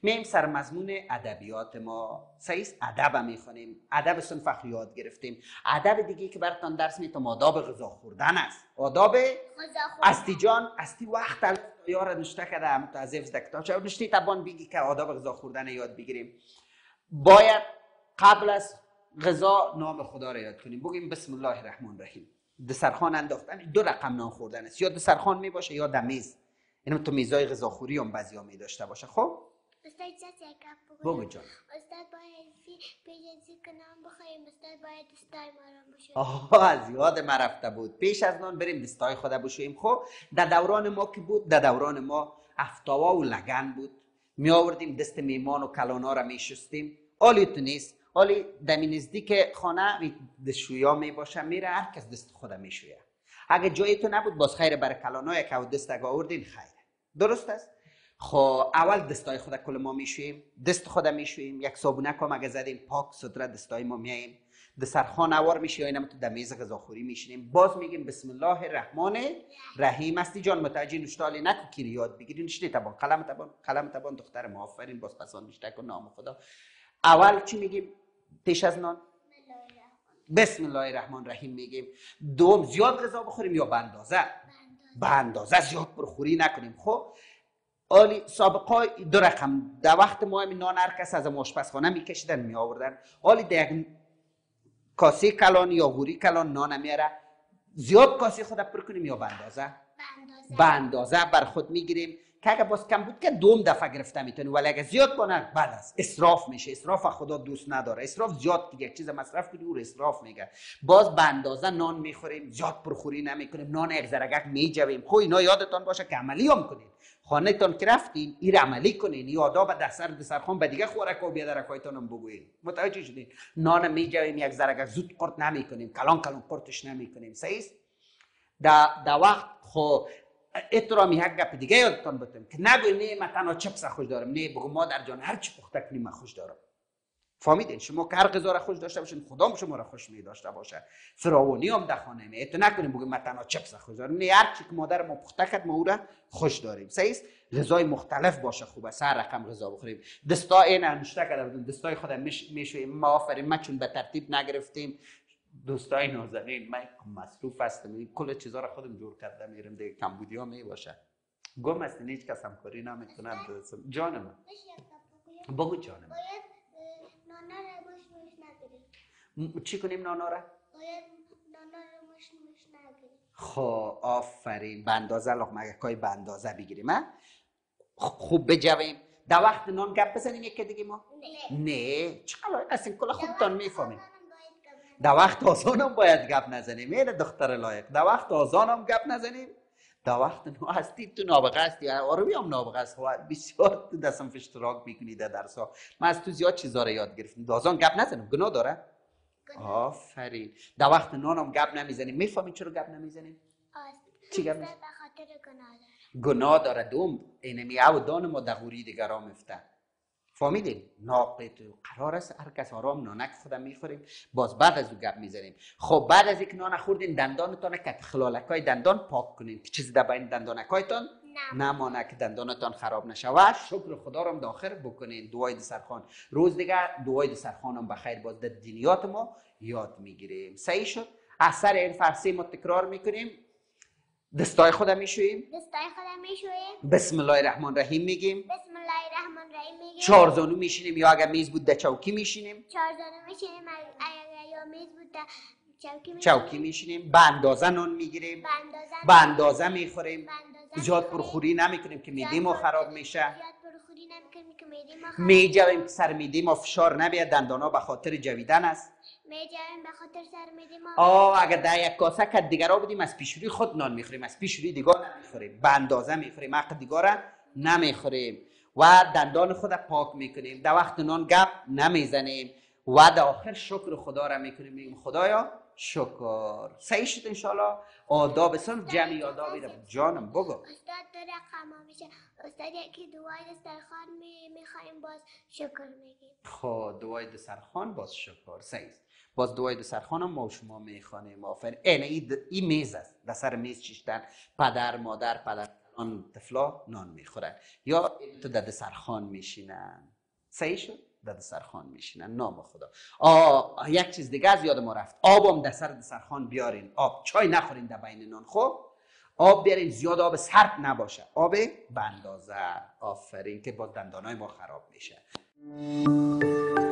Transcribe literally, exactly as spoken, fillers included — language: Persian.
میم سر مضمون ادبیات ما سعیس ادب میخونیم، ادب صنف یاد گرفتیم. ادب دیگه که براتون درس میتونم آداب غذا خوردن است. آداب استی جان استی وقت یار نشته کده متاسف دکتر چه نشتی تبان بگی که آداب غذا خوردن یاد بگیریم. باید قبل از غذا نام خدا را یاد کنیم. بگیم بسم الله الرحمن الرحیم. دسترخوان انداختن دو رقم نام خوردن است، یا دسترخوان می باشه یا دمیز. اینم تو میزای غذاخوری هم بعضیا می داشته باشه. خب استاد جاست یک گپ بگو جان. استاد باید پیش از اینکه نام بخوریم استاد باید دستای ما را بشوییم. آها از یاد ما رفته بود. پیش از نان بریم دستای خود بشوییم. خب در دوران ما که بود، در دوران ما افتاوا و لگن بود. می آوردیم دست میمان و کلانا را می شستیم. حالی تو نیست. حالی دمی نزدیک خانه دستشویا می باشه، میره هر کس دست خود می شویه. اگه جای تو نبود باز خیر برای کلانا یک او دست اگه آوردین خیره. درست است؟ خب اول دستای خود کل ما میشوییم، دست خود میشوییم، یک صابونه کم اگه زدیم پاک ستره دستای ما میاییم، دسترخوان اوار میشه، اینم تو دمیز غذاخوری میشینیم. باز میگیم بسم الله الرحمن الرحیم. استی جان متوجه نشتالی نکو کی یاد بگیرین نشتی تبان قلم تبان قلم تبان دختر ما آفرین. باز پسان نشته کن نام خدا. اول چی میگیم پیش از نان؟ بسم الله الرحمن الرحیم میگیم. دوم زیاد غذا بخوریم یا به اندازه؟ به اندازه زیاد پرخوری نکنیم. خب حالی سابقه دو رقم در وقت ما همین نان هر کس از آشپزخانه میکشیدن می آوردن. حالی در یک کاسه کلان یا غوری کلان نان میاره. زیاد کاسه خود پر کنیم یا به اندازه؟ به اندازه بر خود میگیریم که اگه باز کم بود که دوم دفعه گرفته میتونی، ولی اگه زیاد کنه بعد از اسراف میشه. اسراف خدا دوست نداره. اسراف زیاد که یک چیز مصرف کنی او اسراف میگه. باز به اندازه نان میخوریم، زیاد پرخوری نمیکنیم، نان یک زرگک میجویم. خب اینا یادتان باشه که عملی هم کنین. خانه تان که رفتین این عملی کنین. این آداب ده سر دسترخوان به دیگه خوراک و بیادرکایتان هم بگوین. متوجه شدین؟ نان میجویم یک زرگک زود قرط نمیکنیم، کلان کلان قرطش نمیکنیم. صحیح است؟ در در وقت خب احترامی یک گپ دیگه یادتان بدم که نگوی نه من تنها چپس خوش دارم. نه بگو مادر جان هر چی پخته کنی من خوش دارم. فهمیدین؟ شما که هر غذا را خوش داشته باشین خدا شما را خوش می داشته باشه. فراوانی هم در خانه می ات نکنیم بگو من تنها چپس خوش دارم. نه هر چی که مادر ما پخته کرد ما او را خوش داریم. صحیح است؟ غذای مختلف باشه خوبه. هر رقم غذا بخوریم. دستا این نوشته کرده بودن دستای خود میشویم. ما آفرین ما چون به ترتیب نگرفتیم. دوستای نازنین من مصروف هستم، این کل چیزا رو خودم جور کرده میرم دیگه. کمبودیا می باشه گم است هیچ کس همکاری نمیکنه. جانم بگو جانم. باید نانا را مش مش نگیریم. چی کنیم نانا را؟ باید نانا را مش مش نگیریم. خب آفرین. به اندازه لقمه یکای به اندازه بگیریم. ها خوب بجویم. در وقت نان گپ بزنیم یک دیگه ما؟ نه نه چقدر اصلا کلا خودتان میفهمین. در وقت آزان هم باید گپ نزنیم. اینه دختر لایق. در وقت آزان هم گپ نزنیم. در وقت نو هستی تو نابغه هستی. آروی هم نابغه است. بسیار تو دستم اشتراک میکنی در درس ها. من از تو زیاد چیزا رو یاد گرفتم. در آزان گپ نزنیم گناه داره؟ آفرین. در وقت نان هم گپ نمیزنیم. میفهمین چرا گپ نمیزنیم؟ چی گپ نمیزنیم؟ به خاطر گناه داره. گناه داره. دوم اینمی او دان ما دغوری دیگر هم افتن. فهمیدین؟ ناقت قرار است هر کس آرام نانک خودم میخوریم. باز بعد از او گپ میزنیم. خب بعد از اینکه نان خوردین دندانتان که خلالکای دندان پاک کنین که چیزی در بین دندانکایتان نمانه که دندانتان خراب نشه. و شکر خدا رو هم داخل بکنین. دعای دسترخوان روز دیگه دعای دسترخوان هم بخیر باز در دینیات ما یاد میگیریم. صحیح شد؟ اثر این فرسی ما تکرار میکنیم. دستای خودم میشوییم. دستای خودم میشوییم. بسم الله الرحمن الرحیم میگیم. بسم الله الرحمن الرحیم میگیم. چهار زانو میشینیم یا اگر میز بود در چوکی میشینیم. چهار زانو میشینیم اگر یا میز بود در چوکی میشینیم. چوکی میشینیم. به اندازه نان میگیریم. به اندازه به اندازه میخوریم. به اندازه زیاد پرخوری نمیکنیم که معده ما خراب میشه. زیاد پرخوری نمیکنیم که معده ما خراب میجویم که سر معده ما فشار نبیاد. دندانا به خاطر جویدن است. میجویم به خاطر سر معده ما. آه اگر در یک کاسه که دیگرا بودیم از پیشروی خود نان میخوریم. از پیشروی دیگر نمیخوریم. به اندازه میخوریم. حق دیگر نمیخوریم. و دندان خود پاک میکنیم. در وقت نان گپ نمیزنیم. و در آخر شکر خدا را میکنیم. میگیم خدایا شکر. صحیح شد انشالله. آداب سن جمعی آدابی را جانم بگو. استاد دو رقم میشه. استاد یکی دعای دسترخوان میخوایم باز شکر میگیم. خب دعای دسترخوان باز شکر. صحیح. باز دعای دسترخوان هم ما و شما میخوانیم. آفرین. این این میز است. در سر میز چیشتن پدر مادر پدر آن طفلا نان میخورن یا تو در دسترخوان میشینن. صحیح شد؟ در دسترخوان میشینن. نام خدا. آه یک چیز دیگه از یاد ما رفت، آبم در سر دسترخوان بیارین. آب چای نخورین در بین نان. خب آب بیارین، زیاد آب سرد نباشه، آب به اندازه. آفرین، که با دندانای ما خراب میشه.